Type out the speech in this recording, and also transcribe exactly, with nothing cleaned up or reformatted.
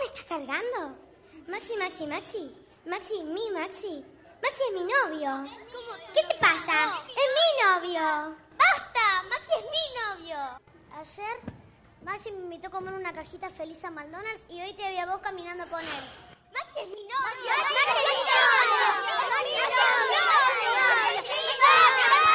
me estás cargando? Maxi, Maxi, Maxi. Maxi, mi Maxi. Maxi es mi novio. ¿Qué te pasa? Es mi novio. ¡Basta! Maxi es mi novio. Ayer Maxi me invitó a comer una cajita feliz a McDonald's y hoy te vi a vos caminando con él. Maxi es mi novio. Maxi es mi novio. Maxi es mi novio.